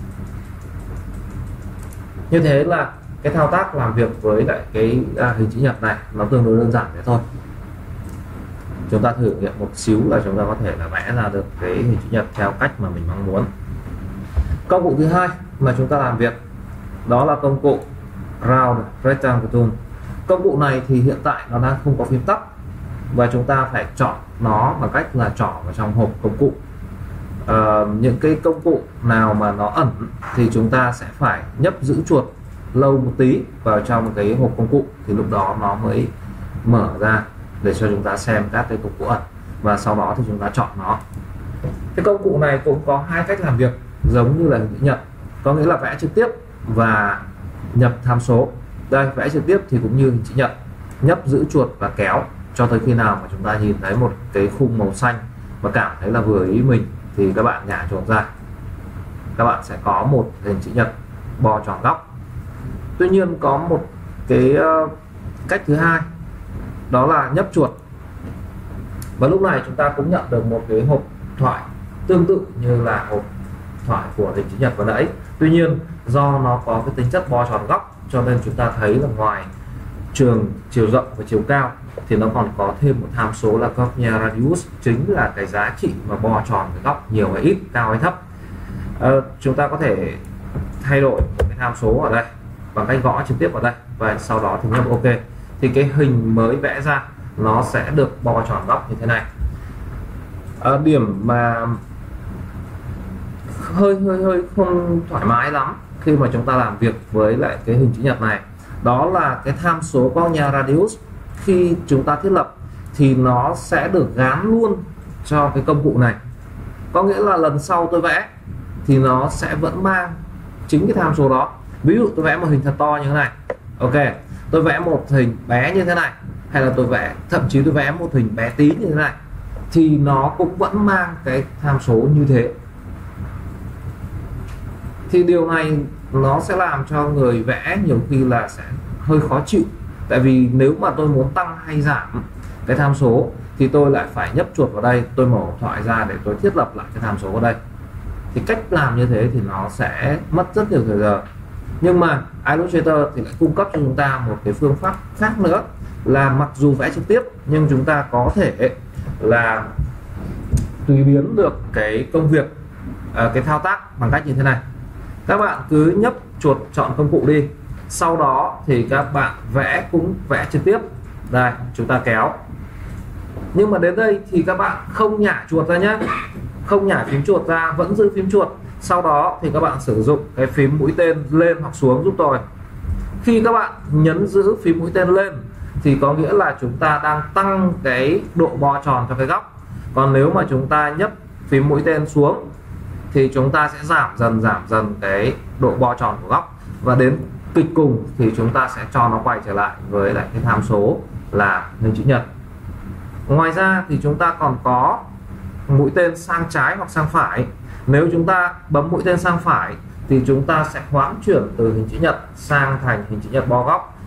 Như thế là cái thao tác làm việc với lại cái à, hình chữ nhật này nó tương đối đơn giản thế thôi. Chúng ta thử nghiệm một xíu là chúng ta có thể là vẽ ra được cái hình chữ nhật theo cách mà mình mong muốn. Công cụ thứ hai mà chúng ta làm việc đó là công cụ Round Rectangle Tool. Công cụ này thì hiện tại nó đang không có phím tắt, và chúng ta phải chọn nó bằng cách là chọn vào trong hộp công cụ. À, những cái công cụ nào mà nó ẩn thì chúng ta sẽ phải nhấp giữ chuột lâu một tí vào trong cái hộp công cụ thì lúc đó nó mới mở ra để cho chúng ta xem các cái công cụ ẩn, và sau đó thì chúng ta chọn nó. Cái công cụ này cũng có hai cách làm việc giống như là hình chữ nhật, có nghĩa là vẽ trực tiếp và nhập tham số. Đây, vẽ trực tiếp thì cũng như hình chữ nhật, nhấp giữ chuột và kéo cho tới khi nào mà chúng ta nhìn thấy một cái khung màu xanh và cảm thấy là vừa ý mình thì các bạn nhả chuột ra, các bạn sẽ có một hình chữ nhật bo tròn góc. Tuy nhiên có một cái uh, cách thứ hai, đó là nhấp chuột, và lúc này chúng ta cũng nhận được một cái hộp thoại tương tự như là hộp thoại của hình chữ nhật vừa nãy. Tuy nhiên do nó có cái tính chất bo tròn góc cho nên chúng ta thấy là ngoài trường chiều rộng và chiều cao thì nó còn có thêm một tham số là Covariance Radius, chính là cái giá trị mà bo tròn cái góc nhiều hay ít, cao hay thấp. À, chúng ta có thể thay đổi cái tham số ở đây bằng cách gõ trực tiếp vào đây và sau đó thì nhấp OK, thì cái hình mới vẽ ra nó sẽ được bo tròn góc như thế này. À, điểm mà hơi hơi hơi không thoải mái lắm khi mà chúng ta làm việc với lại cái hình chữ nhật này, đó là cái tham số Covariance Radius khi chúng ta thiết lập thì nó sẽ được gán luôn cho cái công cụ này. Có nghĩa là lần sau tôi vẽ thì nó sẽ vẫn mang chính cái tham số đó. Ví dụ tôi vẽ một hình thật to như thế này, ok, tôi vẽ một hình bé như thế này, hay là tôi vẽ thậm chí tôi vẽ một hình bé tí như thế này, thì nó cũng vẫn mang cái tham số như thế. Thì điều này nó sẽ làm cho người vẽ nhiều khi là sẽ hơi khó chịu, tại vì nếu mà tôi muốn tăng hay giảm cái tham số thì tôi lại phải nhấp chuột vào đây, tôi mở hộp thoại ra để tôi thiết lập lại cái tham số ở đây. Thì cách làm như thế thì nó sẽ mất rất nhiều thời giờ. Nhưng mà Illustrator thì lại cung cấp cho chúng ta một cái phương pháp khác nữa, là mặc dù vẽ trực tiếp nhưng chúng ta có thể là tùy biến được cái công việc, cái thao tác bằng cách như thế này. Các bạn cứ nhấp chuột chọn công cụ đi, sau đó thì các bạn vẽ cũng vẽ trực tiếp. Đây, chúng ta kéo, nhưng mà đến đây thì các bạn không nhả chuột ra nhé, không nhả phím chuột ra, vẫn giữ phím chuột. Sau đó thì các bạn sử dụng cái phím mũi tên lên hoặc xuống giúp tôi. Khi các bạn nhấn giữ phím mũi tên lên thì có nghĩa là chúng ta đang tăng cái độ bo tròn cho cái góc. Còn nếu mà chúng ta nhấp phím mũi tên xuống thì chúng ta sẽ giảm dần giảm dần cái độ bo tròn của góc, và đến kịch cùng thì chúng ta sẽ cho nó quay trở lại với lại cái tham số là hình chữ nhật. Ngoài ra thì chúng ta còn có mũi tên sang trái hoặc sang phải. Nếu chúng ta bấm mũi tên sang phải thì chúng ta sẽ hoán chuyển từ hình chữ nhật sang thành hình chữ nhật bo góc,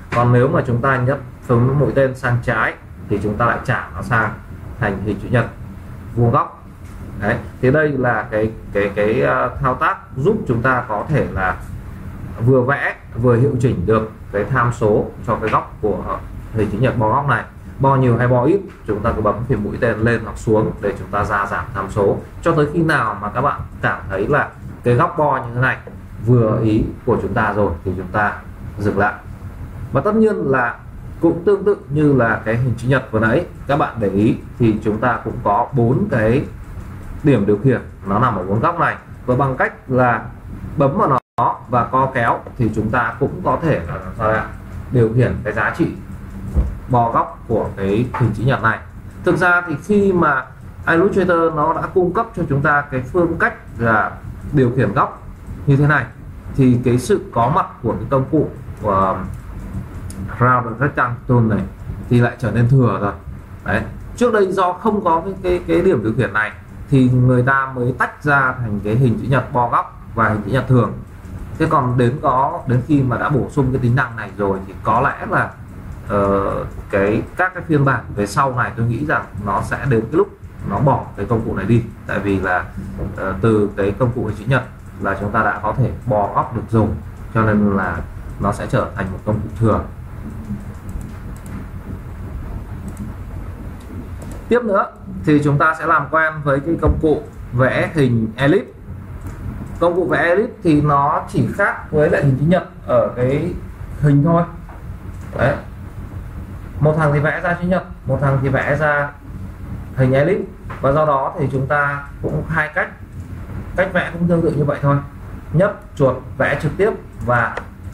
Còn nếu mà chúng ta nhấp phím mũi tên sang trái thì chúng ta lại trả nó sang thành hình chữ nhật vuông góc. Đấy, thì đây là cái cái cái thao tác giúp chúng ta có thể là vừa vẽ vừa hiệu chỉnh được cái tham số cho cái góc của hình chữ nhật bo góc này. Bo nhiều hay bo ít chúng ta cứ bấm phím mũi tên lên hoặc xuống để chúng ta gia giảm tham số cho tới khi nào mà các bạn cảm thấy là cái góc bo như thế này vừa ý của chúng ta rồi thì chúng ta dừng lại. Và tất nhiên là cũng tương tự như là cái hình chữ nhật vừa nãy, các bạn để ý thì chúng ta cũng có bốn cái điểm điều khiển nó nằm ở bốn góc này, và bằng cách là bấm vào nó và co kéo thì chúng ta cũng có thể là điều khiển cái giá trị bo góc của cái hình chữ nhật này. Thực ra thì khi mà Illustrator nó đã cung cấp cho chúng ta cái phương cách là điều khiển góc như thế này thì cái sự có mặt của cái công cụ của Round Rectangle Tool này thì lại trở nên thừa rồi. Đấy, trước đây do không có cái, cái cái điểm điều khiển này thì người ta mới tách ra thành cái hình chữ nhật bo góc và hình chữ nhật thường. Thế còn đến có đến khi mà đã bổ sung cái tính năng này rồi thì có lẽ là uh, cái các cái phiên bản về sau này tôi nghĩ rằng nó sẽ đến cái lúc nó bỏ cái công cụ này đi, tại vì là uh, từ cái công cụ hình chữ nhật là chúng ta đã có thể bo góc được dùng, cho nên là nó sẽ trở thành một công cụ thừa. Tiếp nữa thì chúng ta sẽ làm quen với cái công cụ vẽ hình ellipse. Công cụ vẽ ellipse thì nó chỉ khác với lại hình chữ nhật ở cái hình thôi. Đấy, một thằng thì vẽ ra chữ nhật, một thằng thì vẽ ra hình ellipse, và do đó thì chúng ta cũng hai cách cách vẽ cũng tương tự như vậy thôi. Nhấp chuột vẽ trực tiếp và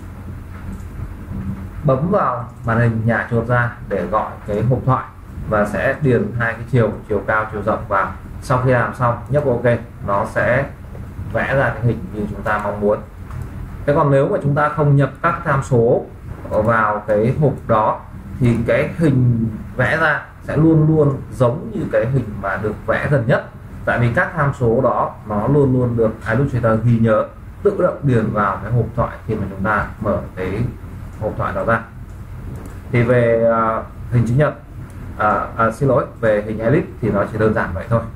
bấm vào màn hình nhả chuột ra để gọi cái hộp thoại và sẽ điền hai cái chiều chiều cao chiều rộng vào. Sau khi làm xong nhấp OK, nó sẽ vẽ ra cái hình như chúng ta mong muốn. Thế còn nếu mà chúng ta không nhập các tham số vào cái hộp đó thì cái hình vẽ ra sẽ luôn luôn giống như cái hình mà được vẽ gần nhất, tại vì các tham số đó nó luôn luôn được Illustrator ghi nhớ, tự động điền vào cái hộp thoại khi mà chúng ta mở cái hộp thoại đó ra. Thì về uh, hình chữ nhật à, à, xin lỗi về hình ellipse thì nó chỉ đơn giản vậy thôi.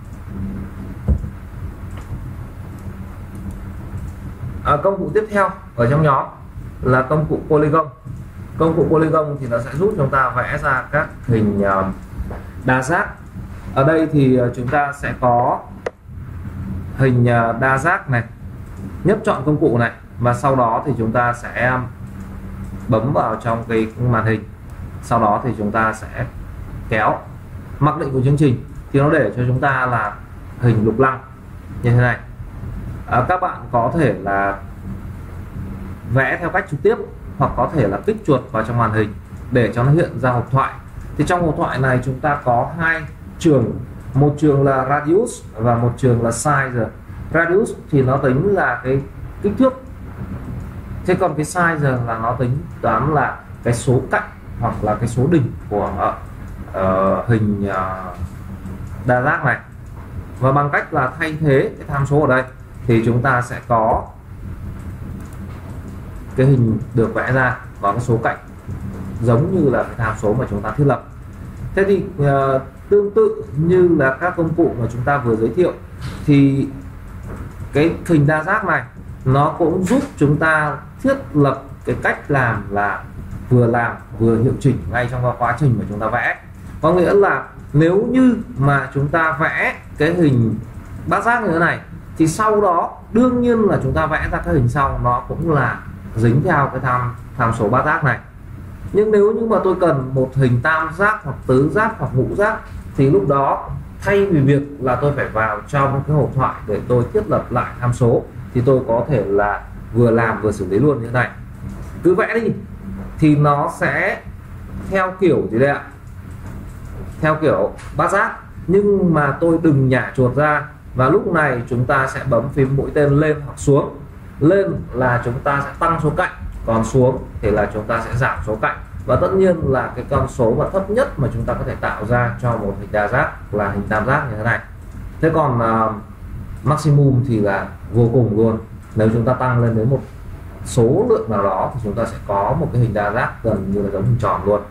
À, công cụ tiếp theo ở trong nhóm là công cụ polygon. Công cụ polygon thì nó sẽ giúp chúng ta vẽ ra các hình uh, đa giác. Ở đây thì uh, chúng ta sẽ có hình uh, đa giác này, nhấp chọn công cụ này và sau đó thì chúng ta sẽ bấm vào trong cái màn hình, sau đó thì chúng ta sẽ kéo. Mặc định của chương trình thì nó để cho chúng ta là hình lục lăng như thế này. À, các bạn có thể là vẽ theo cách trực tiếp hoặc có thể là kích chuột vào trong màn hình để cho nó hiện ra hộp thoại. Thì trong hộp thoại này chúng ta có hai trường, một trường là radius và một trường là size. Radius thì nó tính là cái kích thước, thế còn cái size là nó tính toán là cái số cạnh hoặc là cái số đỉnh của uh, hình uh, đa giác này. Và bằng cách là thay thế cái tham số ở đây thì chúng ta sẽ có cái hình được vẽ ra có cái số cạnh giống như là cái tham số mà chúng ta thiết lập. Thế thì uh, tương tự như là các công cụ mà chúng ta vừa giới thiệu thì cái hình đa giác này nó cũng giúp chúng ta thiết lập cái cách làm là vừa làm vừa hiệu chỉnh ngay trong quá trình mà chúng ta vẽ. Có nghĩa là nếu như mà chúng ta vẽ cái hình bát giác như thế này thì sau đó đương nhiên là chúng ta vẽ ra cái hình sau nó cũng là dính theo cái tham tham số bát giác này. Nhưng nếu như mà tôi cần một hình tam giác hoặc tứ giác hoặc ngũ giác thì lúc đó thay vì việc là tôi phải vào trong cái hộp thoại để tôi thiết lập lại tham số thì tôi có thể là vừa làm vừa xử lý luôn như thế này. Cứ vẽ đi thì nó sẽ theo kiểu gì đây ạ? Theo kiểu bát giác, nhưng mà tôi đừng nhả chuột ra, và lúc này chúng ta sẽ bấm phím mũi tên lên hoặc xuống. Lên là chúng ta sẽ tăng số cạnh, còn xuống thì là chúng ta sẽ giảm số cạnh. Và tất nhiên là cái con số mà thấp nhất mà chúng ta có thể tạo ra cho một hình đa giác là hình tam giác như thế này. Thế còn uh, maximum thì là vô cùng luôn. Nếu chúng ta tăng lên đến một số lượng nào đó thì chúng ta sẽ có một cái hình đa giác gần như là giống hình tròn luôn.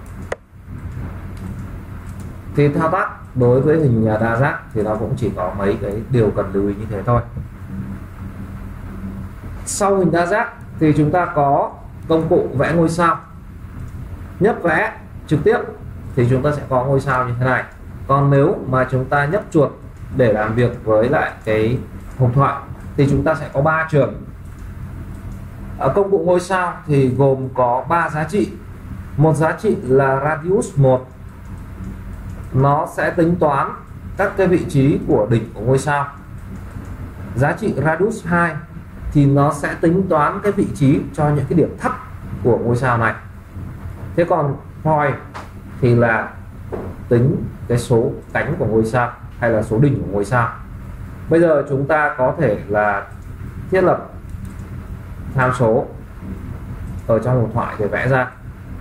Thì thao tác đối với hình đa giác thì nó cũng chỉ có mấy cái điều cần lưu ý như thế thôi. Sau hình đa giác thì chúng ta có công cụ vẽ ngôi sao. Nhấp vẽ trực tiếp thì chúng ta sẽ có ngôi sao như thế này. Còn nếu mà chúng ta nhấp chuột để làm việc với lại cái hộp thoại thì chúng ta sẽ có ba trường. Ở công cụ ngôi sao thì gồm có ba giá trị. Một giá trị là radius một, nó sẽ tính toán các cái vị trí của đỉnh của ngôi sao. Giá trị radius hai thì nó sẽ tính toán cái vị trí cho những cái điểm thấp của ngôi sao này. Thế còn point thì là tính cái số cánh của ngôi sao hay là số đỉnh của ngôi sao. Bây giờ chúng ta có thể là thiết lập tham số ở trong hộp thoại để vẽ ra.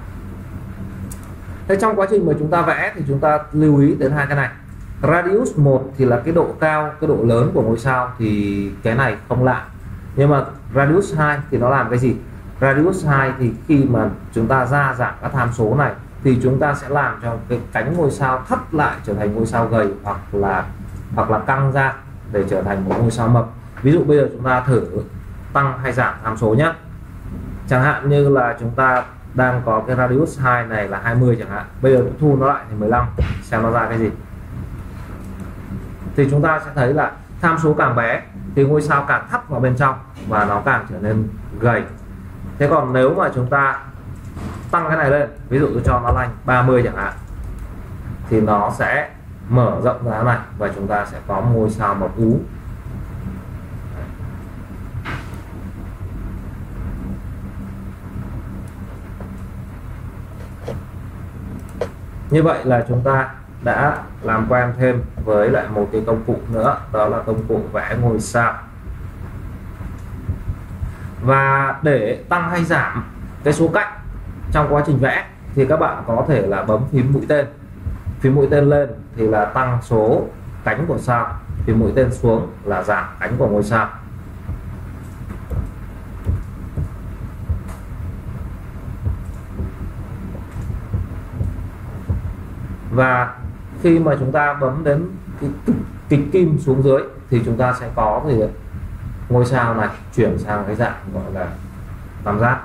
Thế trong quá trình mà chúng ta vẽ thì chúng ta lưu ý đến hai cái này. Radius một thì là cái độ cao, cái độ lớn của ngôi sao thì cái này không lạ. Nhưng mà radius hai thì nó làm cái gì? Radius hai thì khi mà chúng ta ra giảm các tham số này thì chúng ta sẽ làm cho cái cánh ngôi sao thấp lại trở thành ngôi sao gầy, hoặc là hoặc là căng ra để trở thành một ngôi sao mập. Ví dụ bây giờ chúng ta thử tăng hay giảm tham số nhé. Chẳng hạn như là chúng ta đang có cái radius hai này là hai mươi chẳng hạn. Bây giờ thu nó lại thành mười lăm, xem nó ra cái gì. Thì chúng ta sẽ thấy là tham số càng bé thì ngôi sao càng thấp vào bên trong và nó càng trở nên gầy. Thế còn nếu mà chúng ta tăng cái này lên, ví dụ tôi cho nó lên ba mươi chẳng hạn, thì nó sẽ mở rộng ra này và chúng ta sẽ có ngôi sao mập ú. Như vậy là chúng ta đã làm quen thêm với lại một cái công cụ nữa, đó là công cụ vẽ ngôi sao. Và để tăng hay giảm cái số cạnh trong quá trình vẽ thì các bạn có thể là bấm phím mũi tên. Phím mũi tên lên thì là tăng số cánh của sao, phím mũi tên xuống là giảm cánh của ngôi sao. Và khi mà chúng ta bấm đến cái kịch kim xuống dưới thì chúng ta sẽ có thì ngôi sao này chuyển sang cái dạng gọi là tam giác.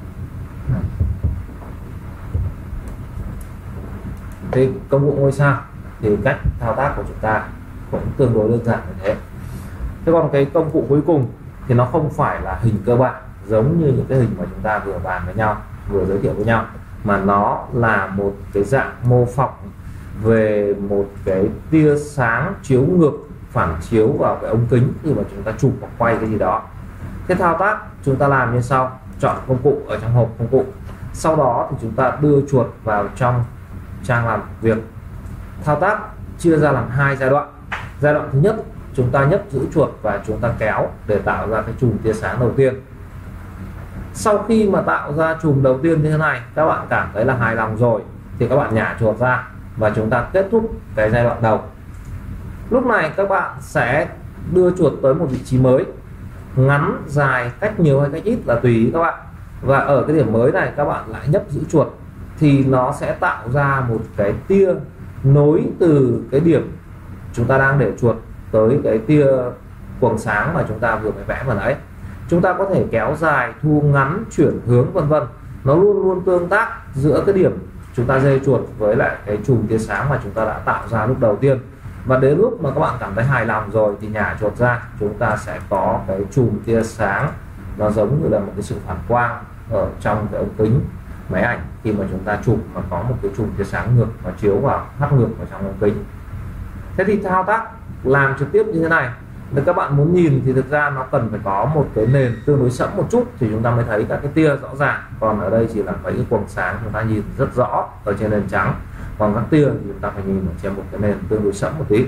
Thì công cụ ngôi sao thì cách thao tác của chúng ta cũng tương đối đơn giản như thế. Thế còn cái công cụ cuối cùng thì nó không phải là hình cơ bản giống như những cái hình mà chúng ta vừa bàn với nhau, vừa giới thiệu với nhau, mà nó là một cái dạng mô phỏng về một cái tia sáng chiếu ngược, phản chiếu vào cái ống kính khi mà chúng ta chụp hoặc quay cái gì đó. Cái thao tác chúng ta làm như sau: chọn công cụ ở trong hộp công cụ, sau đó thì chúng ta đưa chuột vào trong trang làm việc. Thao tác chia ra làm hai giai đoạn. Giai đoạn thứ nhất, chúng ta nhấp giữ chuột và chúng ta kéo để tạo ra cái chùm tia sáng đầu tiên. Sau khi mà tạo ra chùm đầu tiên như thế này, các bạn cảm thấy là hài lòng rồi thì các bạn nhả chuột ra và chúng ta kết thúc cái giai đoạn đầu. Lúc này các bạn sẽ đưa chuột tới một vị trí mới, ngắn dài, cách nhiều hay cách ít là tùy ý các bạn. Và ở cái điểm mới này các bạn lại nhấp giữ chuột thì nó sẽ tạo ra một cái tia nối từ cái điểm chúng ta đang để chuột tới cái tia quầng sáng mà chúng ta vừa mới vẽ vừa nãy. Chúng ta có thể kéo dài, thu ngắn, chuyển hướng vân vân. Nó luôn luôn tương tác giữa cái điểm chúng ta dây chuột với lại cái chùm tia sáng mà chúng ta đã tạo ra lúc đầu tiên. Và đến lúc mà các bạn cảm thấy hài lòng rồi thì nhả chuột ra, chúng ta sẽ có cái chùm tia sáng nó giống như là một cái sự phản quang ở trong cái ống kính máy ảnh khi mà chúng ta chụp mà có một cái chùm tia sáng ngược và chiếu vào, hắt ngược vào trong ống kính. Thế thì thao tác làm trực tiếp như thế này, nếu các bạn muốn nhìn thì thực ra nó cần phải có một cái nền tương đối sẫm một chút thì chúng ta mới thấy các cái tia rõ ràng. Còn ở đây chỉ là mấy cái quầng sáng chúng ta nhìn rất rõ ở trên nền trắng, còn các tia thì chúng ta phải nhìn ở trên một cái nền tương đối sẫm một tí.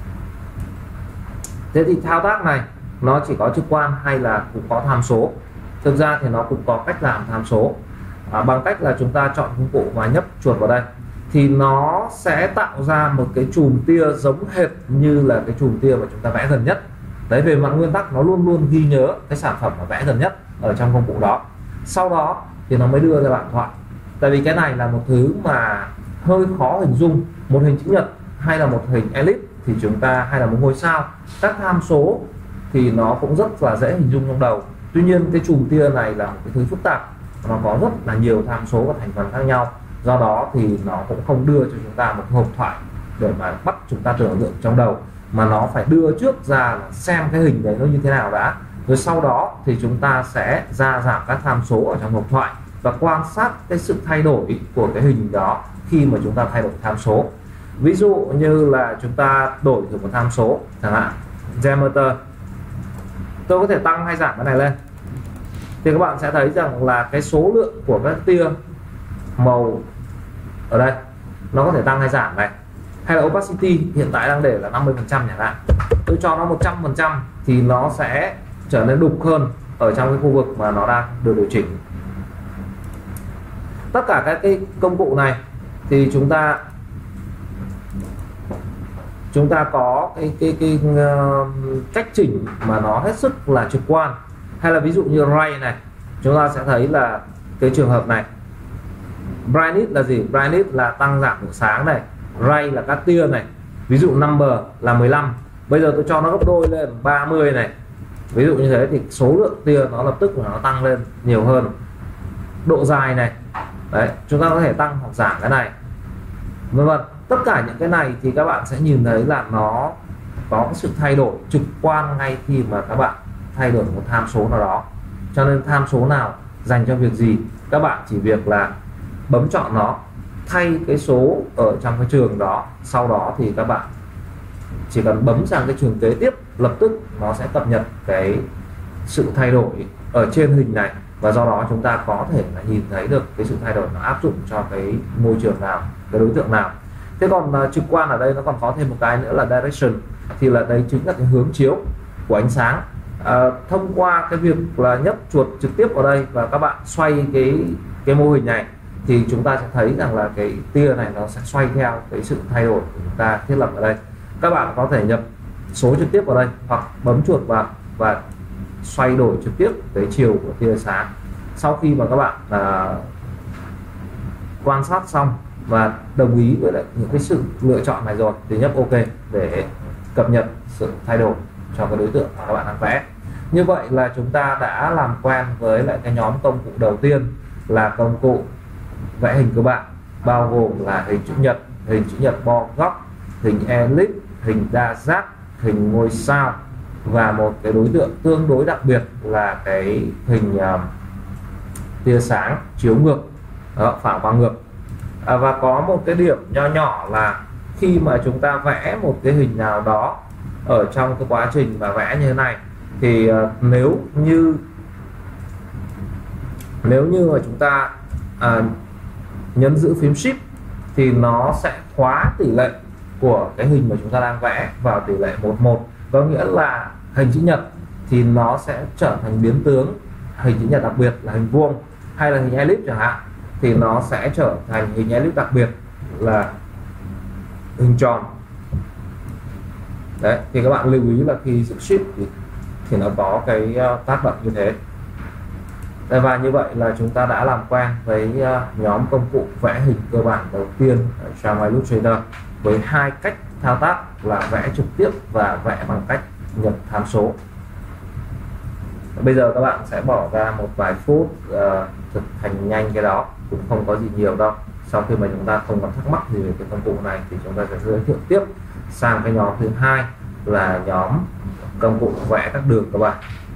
Thế thì thao tác này nó chỉ có trực quan hay là cũng có tham số? Thực ra thì nó cũng có cách làm tham số, à, bằng cách là chúng ta chọn công cụ và nhấp chuột vào đây thì nó sẽ tạo ra một cái chùm tia giống hệt như là cái chùm tia mà chúng ta vẽ gần nhất. Đấy, về mặt nguyên tắc nó luôn luôn ghi nhớ cái sản phẩm mà vẽ gần nhất. ở trong công cụ đó, sau đó thì nó mới đưa ra bạn thoại. Tại vì cái này là một thứ mà hơi khó hình dung. Một hình chữ nhật hay là một hình elip thì chúng ta, hay là một ngôi sao, các tham số thì nó cũng rất là dễ hình dung trong đầu. Tuy nhiên cái chùm tia này là một cái thứ phức tạp, nó có rất là nhiều tham số và thành phần khác nhau, do đó thì nó cũng không đưa cho chúng ta một hộp thoại để mà bắt chúng ta tưởng tượng trong đầu, mà nó phải đưa trước ra là xem cái hình đấy nó như thế nào đã, rồi sau đó thì chúng ta sẽ ra giảm các tham số ở trong hộp thoại và quan sát cái sự thay đổi của cái hình đó khi mà chúng ta thay đổi tham số. Ví dụ như là chúng ta đổi thử một tham số, chẳng hạn diameter, tôi có thể tăng hay giảm cái này lên, thì các bạn sẽ thấy rằng là cái số lượng của các tia màu ở đây nó có thể tăng hay giảm này. Hay là opacity hiện tại đang để là năm mươi phần trăm chẳng hạn, tôi cho nó một trăm phần trăm thì nó sẽ trở nên đục hơn ở trong cái khu vực mà nó đang được điều chỉnh. Tất cả các cái công cụ này thì chúng ta chúng ta có cái cái cái, cái uh, cách chỉnh mà nó hết sức là trực quan. Hay là ví dụ như ray này, chúng ta sẽ thấy là cái trường hợp này, brightness là gì? Brightness là tăng giảm độ sáng này, ray là các tia này. Ví dụ number là mười lăm, bây giờ tôi cho nó gấp đôi lên ba mươi này, ví dụ như thế thì số lượng tia nó lập tức là nó tăng lên nhiều hơn. Độ dài này, đấy, chúng ta có thể tăng hoặc giảm cái này, vân vân. Tất cả những cái này thì các bạn sẽ nhìn thấy là nó có cái sự thay đổi trực quan ngay khi mà các bạn thay đổi một tham số nào đó. Cho nên tham số nào dành cho việc gì, các bạn chỉ việc là bấm chọn nó, thay cái số ở trong cái trường đó, sau đó thì các bạn chỉ cần bấm sang cái trường kế tiếp, lập tức nó sẽ cập nhật cái sự thay đổi ở trên hình này, và do đó chúng ta có thể là nhìn thấy được cái sự thay đổi nó áp dụng cho cái môi trường nào, cái đối tượng nào. Thế còn uh, trực quan ở đây nó còn có thêm một cái nữa là direction, thì là đấy chính là cái hướng chiếu của ánh sáng. À, thông qua cái việc là nhấp chuột trực tiếp vào đây và các bạn xoay cái cái mô hình này thì chúng ta sẽ thấy rằng là cái tia này nó sẽ xoay theo cái sự thay đổi của chúng ta thiết lập ở đây. Các bạn có thể nhập số trực tiếp vào đây hoặc bấm chuột vào và xoay đổi trực tiếp cái chiều của tia sáng. Sau khi mà các bạn à, quan sát xong và đồng ý với lại những cái sự lựa chọn này rồi thì nhấp OK để cập nhật sự thay đổi cho cái đối tượng mà các bạn đang vẽ. Như vậy là chúng ta đã làm quen với lại cái nhóm công cụ đầu tiên là công cụ vẽ hình cơ bản, bao gồm là hình chữ nhật, hình chữ nhật bo góc, hình elip, hình đa giác, hình ngôi sao và một cái đối tượng tương đối đặc biệt là cái hình uh, tia sáng chiếu ngược, đó, phản quang ngược. À, và có một cái điểm nho nhỏ là khi mà chúng ta vẽ một cái hình nào đó ở trong cái quá trình mà vẽ như thế này thì uh, nếu như nếu như mà chúng ta uh, nhấn giữ phím Shift thì nó sẽ khóa tỷ lệ của cái hình mà chúng ta đang vẽ vào tỷ lệ một một, có nghĩa là hình chữ nhật thì nó sẽ trở thành biến tướng hình chữ nhật đặc biệt là hình vuông, hay là hình elip chẳng hạn thì nó sẽ trở thành hình elip đặc biệt là hình tròn. Đấy, thì các bạn lưu ý là khi giữ Shift thì, thì nó có cái uh, tác động như thế. Đây, và như vậy là chúng ta đã làm quen với uh, nhóm công cụ vẽ hình cơ bản đầu tiên ở trong Illustrator với hai cách thao tác là vẽ trực tiếp và vẽ bằng cách nhập tham số. Bây giờ các bạn sẽ bỏ ra một vài phút uh, thực hành nhanh cái đó, cũng không có gì nhiều đâu. Sau khi mà chúng ta không có thắc mắc gì về cái công cụ này thì chúng ta sẽ giới thiệu tiếp sang cái nhóm thứ hai là nhóm công cụ vẽ các đường các bạn.